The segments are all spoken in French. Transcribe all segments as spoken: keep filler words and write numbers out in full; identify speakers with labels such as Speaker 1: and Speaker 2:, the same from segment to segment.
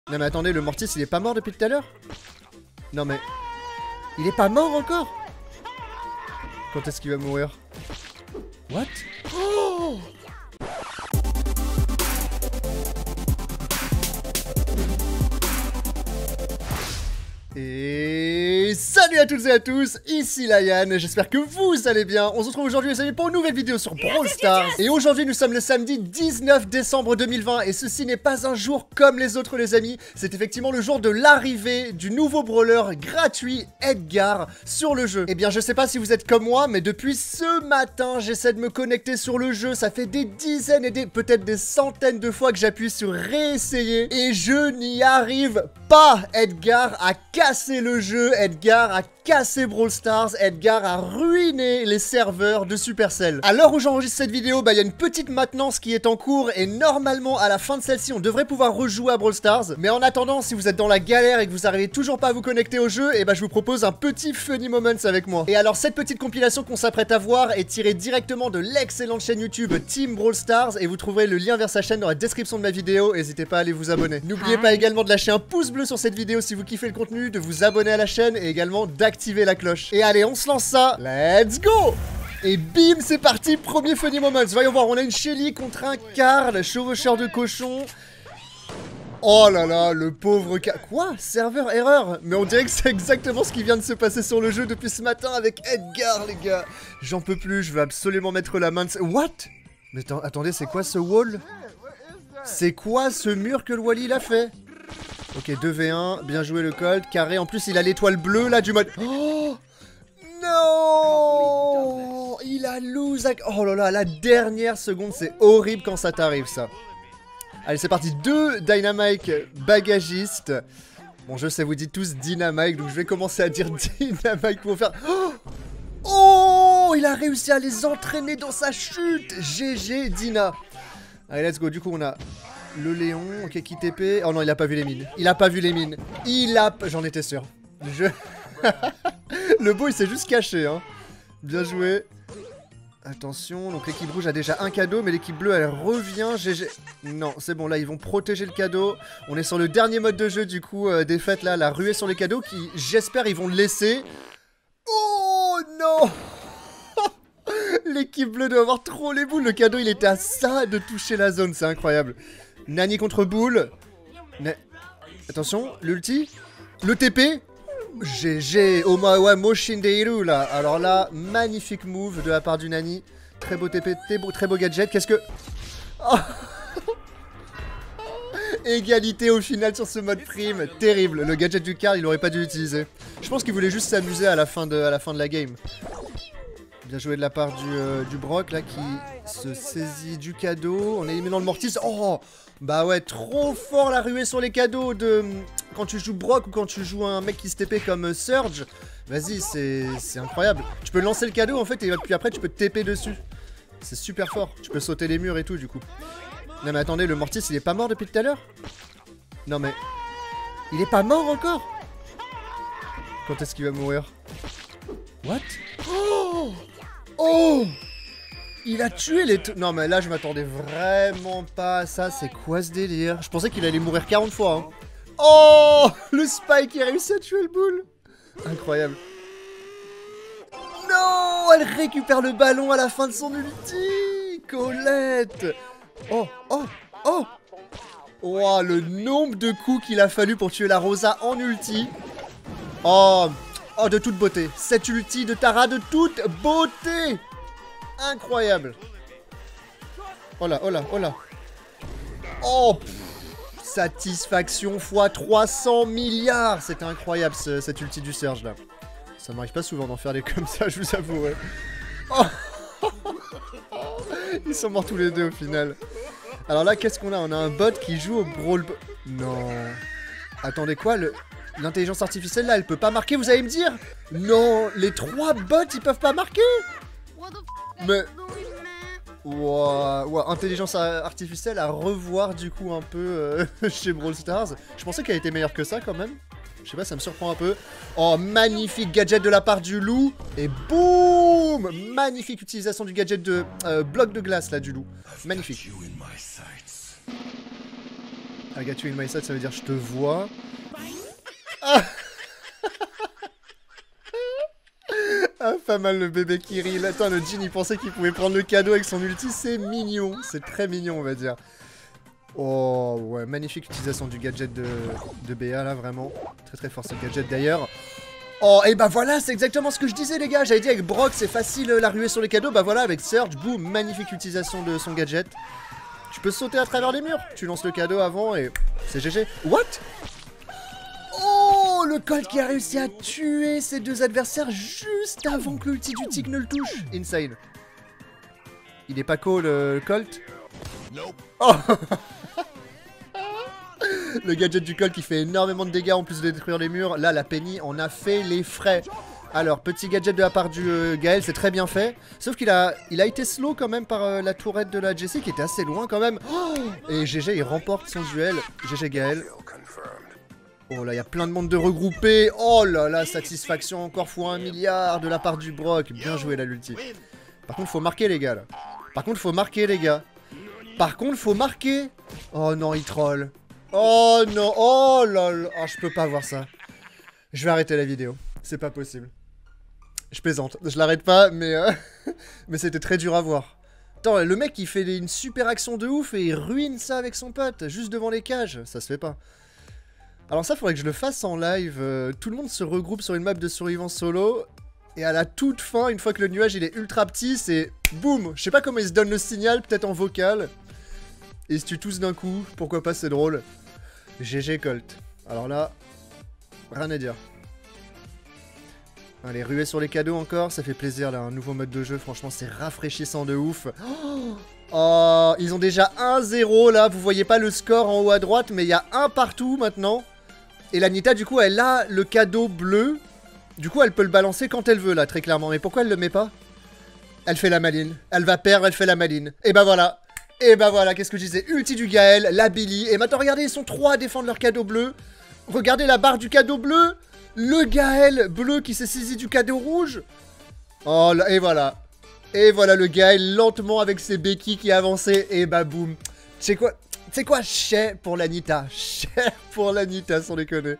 Speaker 1: Non mais attendez, le Mortis il est pas mort depuis tout à l'heure? Non mais... Il est pas mort encore? Quand est-ce qu'il va mourir? What? Oh! Et salut à toutes et à tous, ici Layan, j'espère que vous allez bien. On se retrouve aujourd'hui les amis pour une nouvelle vidéo sur Brawl Stars. Et aujourd'hui nous sommes le samedi dix-neuf décembre deux mille vingt. Et ceci n'est pas un jour comme les autres les amis. C'est effectivement le jour de l'arrivée du nouveau brawler gratuit Edgar sur le jeu. Et bien je sais pas si vous êtes comme moi, mais depuis ce matin j'essaie de me connecter sur le jeu. Ça fait des dizaines et des peut-être des centaines de fois que j'appuie sur réessayer. Et je n'y arrive pas. Edgar a cassé le jeu, Edgar a cassé Brawl Stars, Edgar a ruiné les serveurs de Supercell. À l'heure où j'enregistre cette vidéo, bah il y a une petite maintenance qui est en cours et normalement à la fin de celle-ci on devrait pouvoir rejouer à Brawl Stars. Mais en attendant, si vous êtes dans la galère et que vous arrivez toujours pas à vous connecter au jeu, et bah je vous propose un petit funny moments avec moi. Et alors cette petite compilation qu'on s'apprête à voir est tirée directement de l'excellente chaîne YouTube Team Brawl Stars et vous trouverez le lien vers sa chaîne dans la description de ma vidéo, n'hésitez pas à aller vous abonner. N'oubliez pas également de lâcher un pouce bleu sur cette vidéo si vous kiffez le contenu, de vous abonner à la chaîne et également d'activer la cloche. Et allez, on se lance ça, let's go! Et bim, c'est parti, premier funny moments. Voyons voir, on a une Shelly contre un Karl, chevaucheur de cochon. Oh là là, le pauvre Karl. Quoi? Serveur erreur? Mais on dirait que c'est exactement ce qui vient de se passer sur le jeu depuis ce matin avec Edgar, les gars. J'en peux plus, je veux absolument mettre la main de... What? Mais attendez, c'est quoi ce wall? C'est quoi ce mur que le Wally l'a fait? Ok, deux v un, bien joué le Colt, carré. En plus, il a l'étoile bleue là du mode... Oh non! Il a lose. Oh là là, la dernière seconde, c'est horrible quand ça t'arrive ça. Allez, c'est parti. Deux Dynamite bagagistes. Bon, je sais, vous dites tous Dynamite, donc je vais commencer à dire Dynamite pour faire... Oh, oh, il a réussi à les entraîner dans sa chute. G G Dina. Allez, let's go. Du coup, on a le Léon. Ok, qui T P. Oh non, il a pas vu les mines. Il a pas vu les mines. Il a... J'en étais sûr. Je... Le beau, il s'est juste caché, hein. Bien joué. Attention, donc l'équipe rouge a déjà un cadeau, mais l'équipe bleue, elle revient. G G. Non, c'est bon, là, ils vont protéger le cadeau. On est sur le dernier mode de jeu, du coup, euh, des fêtes, là, la ruée sur les cadeaux, qui, j'espère, ils vont le laisser. Oh, non. L'équipe bleue doit avoir trop les boules. Le cadeau, il était à ça de toucher la zone, c'est incroyable. Nani contre Boule. Na... Attention, l'ulti. Le T P. G G, Omawa Moshindeiru là. Alors là, magnifique move de la part du Nani. Très beau T P, très beau, très beau gadget. Qu'est-ce que... Oh. Égalité au final sur ce mode prime. Terrible. Le gadget du Karl, il aurait pas dû l'utiliser. Je pense qu'il voulait juste s'amuser à la fin de, à la fin de la game. Bien joué de la part du, euh, du Brock là qui se saisit du cadeau. On est éliminé dans le Mortis. Oh! Bah ouais, trop fort la ruée sur les cadeaux de... Quand tu joues Brock ou quand tu joues un mec qui se T P comme Surge. Vas-y, c'est incroyable. Tu peux lancer le cadeau en fait et puis après tu peux te T P dessus. C'est super fort. Tu peux sauter les murs et tout du coup. Non mais attendez, le Mortis il est pas mort depuis tout à l'heure? Non mais... Il est pas mort encore? Quand est-ce qu'il va mourir? What? Oh! Oh! Il a tué les... Non mais là je m'attendais vraiment pas à ça. C'est quoi ce délire? Je pensais qu'il allait mourir quarante fois hein. Oh! Le Spike qui a réussi à tuer le boule. Incroyable. Non! Elle récupère le ballon à la fin de son ulti. Colette. Oh! Oh! Oh! Oh, le nombre de coups qu'il a fallu pour tuer la Rosa en ulti. Oh! Oh, de toute beauté. Cette ulti de Tara de toute beauté. Incroyable. Oh là, oh là, oh là. Oh, pff, satisfaction fois trois cents milliards. C'était incroyable ce, cette ulti du Surge là. Ça m'arrive pas souvent d'en faire des comme ça, je vous avoue. Ouais. Oh. Ils sont morts tous les deux au final. Alors là, qu'est-ce qu'on a? On a un bot qui joue au Brawl... Non. Attendez quoi? Le... L'intelligence artificielle là, elle peut pas marquer, vous allez me dire? Non, les trois bots, ils peuvent pas marquer? Mais... Wow, wow, intelligence artificielle à revoir du coup un peu euh, chez Brawl Stars. Je pensais qu'elle était meilleure que ça quand même. Je sais pas, ça me surprend un peu. Oh, magnifique gadget de la part du loup. Et boum! Magnifique utilisation du gadget de euh, bloc de glace là du loup. Magnifique. I got you in my sight, ça veut dire je te vois. Ah, ah pas mal le bébé qui rit. Attends, le Jin il pensait qu'il pouvait prendre le cadeau avec son ulti, c'est mignon. C'est très mignon on va dire. Oh ouais, magnifique utilisation du gadget de, de B A là, vraiment. Très très fort ce gadget d'ailleurs. Oh et bah voilà, c'est exactement ce que je disais les gars. J'avais dit avec Brock c'est facile la ruée sur les cadeaux. Bah voilà, avec Surge, boum, magnifique utilisation de son gadget. Tu peux sauter à travers les murs. Tu lances le cadeau avant et c'est G G. What? Oh, le Colt qui a réussi à tuer ses deux adversaires juste avant que l'ulti du Tig ne le touche. Insane. Il est pas cool le Colt? Oh. Le gadget du Colt qui fait énormément de dégâts en plus de détruire les murs. Là, la Penny en a fait les frais. Alors, petit gadget de la part du euh, Gaël, c'est très bien fait. Sauf qu'il a, il a été slow quand même par euh, la tourette de la Jessie qui était assez loin quand même. Oh, et G G, il remporte son duel. G G Gaël. Oh là, il y a plein de monde de regroupés. Oh là là, satisfaction encore fois un milliard de la part du Brock. Bien joué la l'ulti. Par contre, faut marquer les gars là. Par contre, faut marquer les gars. Par contre, faut marquer. Oh non, il troll. Oh non, oh là là. Oh, je peux pas voir ça. Je vais arrêter la vidéo. C'est pas possible. Je plaisante. Je l'arrête pas, mais... Euh... mais c'était très dur à voir. Attends, le mec, il fait une super action de ouf et il ruine ça avec son pote, juste devant les cages. Ça se fait pas. Alors ça, faudrait que je le fasse en live. Euh, tout le monde se regroupe sur une map de survivants solo. Et à la toute fin, une fois que le nuage, il est ultra petit, c'est... Boum. Je sais pas comment ils se donnent le signal, peut-être en vocal. Et ils se tuent tous d'un coup. Pourquoi pas, c'est drôle. G G Colt. Alors là, rien à dire. Allez, ruer sur les cadeaux encore, ça fait plaisir là, un nouveau mode de jeu, franchement c'est rafraîchissant de ouf. Oh, oh, ils ont déjà un zéro là, vous voyez pas le score en haut à droite, mais il y a un partout maintenant. Et la Nita du coup elle a le cadeau bleu, du coup elle peut le balancer quand elle veut là, très clairement. Mais pourquoi elle le met pas? Elle fait la maline, elle va perdre, elle fait la maline. Et bah voilà, et bah voilà, qu'est-ce que je disais, ulti du Gaël, la Billy. Et maintenant regardez, ils sont trois à défendre leur cadeau bleu. Regardez la barre du cadeau bleu. Le Gaël bleu qui s'est saisi du cadeau rouge. Oh là, et voilà. Et voilà le Gaël lentement avec ses béquilles qui avançaient. Et bah boum. Tu sais quoi? Tu sais quoi? Cher pour la Nita. Cher pour la Nita, sans déconner.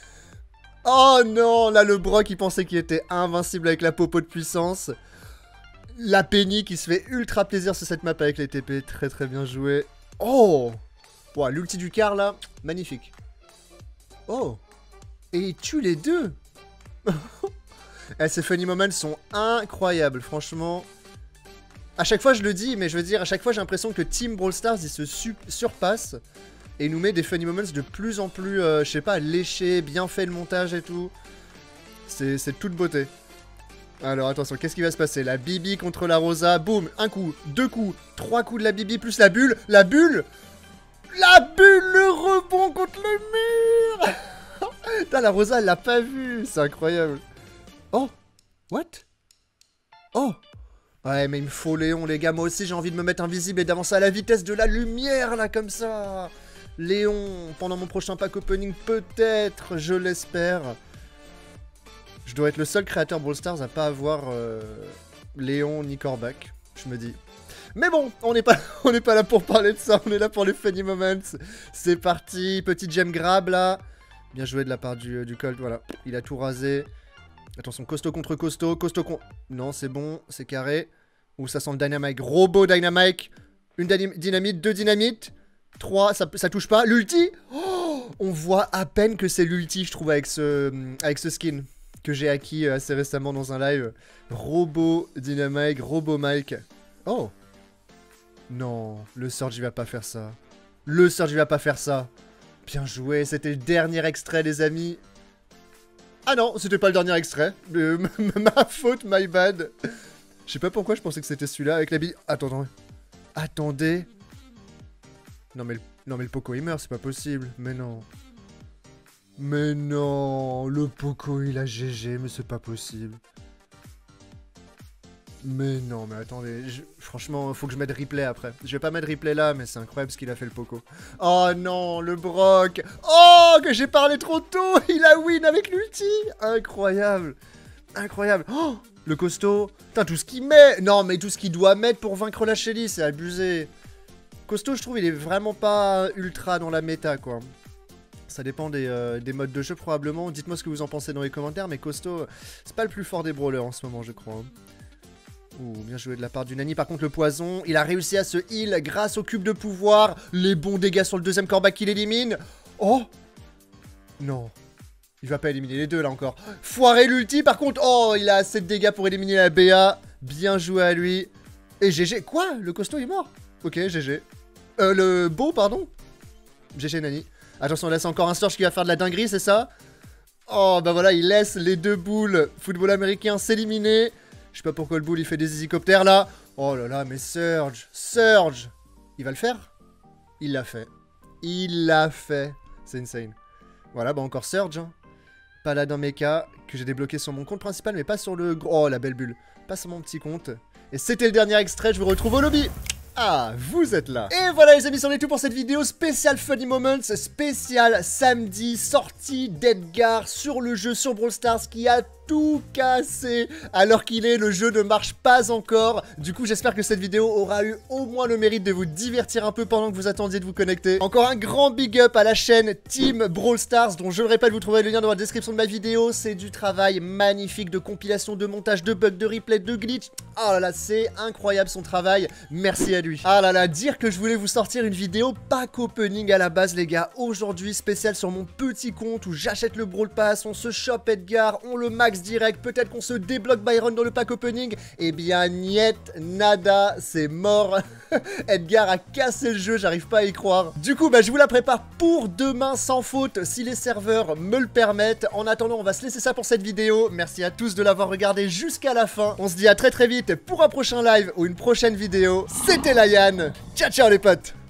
Speaker 1: Oh non, là le Brock il pensait qu'il était invincible avec la popo de puissance. La Penny qui se fait ultra plaisir sur cette map avec les T P. Très très bien joué. Oh wow, l'ulti du car là, magnifique. Oh. Et il tue les deux. eh, Ces funny moments sont incroyables, franchement. À chaque fois je le dis, mais je veux dire, à chaque fois j'ai l'impression que Team Brawl Stars, il se surpasse. Et il nous met des funny moments de plus en plus, euh, je sais pas, léchés, bien fait le montage et tout. C'est de toute beauté. Alors attention, qu'est-ce qui va se passer? La Bibi contre la Rosa, boum, un coup, deux coups, trois coups de la Bibi plus la bulle. La bulle La bulle, le rebond contre le mur. Putain, la Rosa, elle l'a pas vu. C'est incroyable. Oh. What? Oh. Ouais, mais il me faut Léon, les gars. Moi aussi, j'ai envie de me mettre invisible et d'avancer à la vitesse de la lumière, là, comme ça. Léon, pendant mon prochain pack opening, peut-être, je l'espère. Je dois être le seul créateur Brawl Stars à pas avoir euh, Léon ni Corbac, je me dis. Mais bon, on n'est pas, on n'est pas là pour parler de ça, on est là pour les funny moments. C'est parti, petit gem grab, là. Bien joué de la part du, du Colt, voilà. Il a tout rasé. Attention, costaud contre costaud, costaud contre... Non, c'est bon, c'est carré. Ouh, ça sent le dynamite. Robot dynamite. Une dynamite, deux dynamites. Trois, ça, ça touche pas. L'ulti, oh, on voit à peine que c'est l'ulti, je trouve, avec ce, avec ce skin que j'ai acquis assez récemment dans un live. Robot dynamite, robot Mike. Oh. Non, le Surge, il va pas faire ça. Le Surge, il va pas faire ça. Bien joué, c'était le dernier extrait, les amis. Ah non, c'était pas le dernier extrait. Euh, ma faute, my bad. Je sais pas pourquoi je pensais que c'était celui-là avec la bille. Attendez. Attendez. Non mais, le... non mais le Poco il meurt, c'est pas possible. Mais non. Mais non. Le Poco il a G G, mais c'est pas possible. Mais non, mais attendez, je... franchement, faut que je mette replay après. Je vais pas mettre replay là, mais c'est incroyable ce qu'il a fait le Poco. Oh non, le Brock. Oh, que j'ai parlé trop tôt. Il a win avec l'ulti. Incroyable. Incroyable. Oh, le costaud. Putain, tout ce qu'il met. Non, mais tout ce qu'il doit mettre pour vaincre la Shelly, c'est abusé. Costaud, je trouve, il est vraiment pas ultra dans la méta, quoi. Ça dépend des, euh, des modes de jeu, probablement. Dites-moi ce que vous en pensez dans les commentaires, mais Costaud, c'est pas le plus fort des brawlers en ce moment, je crois. Hein. Ouh, bien joué de la part du Nani. Par contre, le poison, il a réussi à se heal grâce au cube de pouvoir. Les bons dégâts sur le deuxième corbac qu'il élimine. Oh! Non. Il va pas éliminer les deux, là, encore. Foiré l'ulti, par contre. Oh, il a assez de dégâts pour éliminer la B A. Bien joué à lui. Et G G. Quoi? Le costaud est mort? Ok, G G. Euh, le beau, pardon? G G, Nani. Attention, là, c'est encore un Surge qui va faire de la dinguerie, c'est ça? Oh, bah voilà, il laisse les deux boules football américain s'éliminer. Je sais pas pourquoi le boule, il fait des hélicoptères, là. Oh là là, mais Surge. Surge. Il va le faire? Il l'a fait. Il l'a fait. C'est insane. Voilà, bah encore Surge. Hein. Paladin Mecha, que j'ai débloqué sur mon compte principal, mais pas sur le gros... Oh, la belle bulle. Pas sur mon petit compte. Et c'était le dernier extrait, je vous retrouve au lobby. Ah, vous êtes là. Et voilà les amis, c'en est tout pour cette vidéo spéciale Funny Moments, spécial samedi, sortie d'Edgar sur le jeu sur Brawl Stars qui a tout cassé alors qu'il est, le jeu ne marche pas encore. Du coup, j'espère que cette vidéo aura eu au moins le mérite de vous divertir un peu pendant que vous attendiez de vous connecter. Encore un grand big up à la chaîne Team Brawl Stars, dont je le répète, vous trouverez le lien dans la description de ma vidéo. C'est du travail magnifique de compilation, de montage, de bugs, de replay, de glitch. Oh là là, c'est incroyable son travail. Merci à lui. Ah là là, dire que je voulais vous sortir une vidéo pack opening à la base, les gars. Aujourd'hui, spécial sur mon petit compte où j'achète le Brawl Pass, on se chope Edgar, on le max direct, peut-être qu'on se débloque Byron dans le pack opening. Eh bien, niet, nada, c'est mort. Edgar a cassé le jeu, j'arrive pas à y croire. Du coup, bah, je vous la prépare pour demain sans faute, si les serveurs me le permettent. En attendant, on va se laisser ça pour cette vidéo. Merci à tous de l'avoir regardé jusqu'à la fin. On se dit à très très vite pour un prochain live ou une prochaine vidéo. C'était la Yann. Ciao ciao les potes.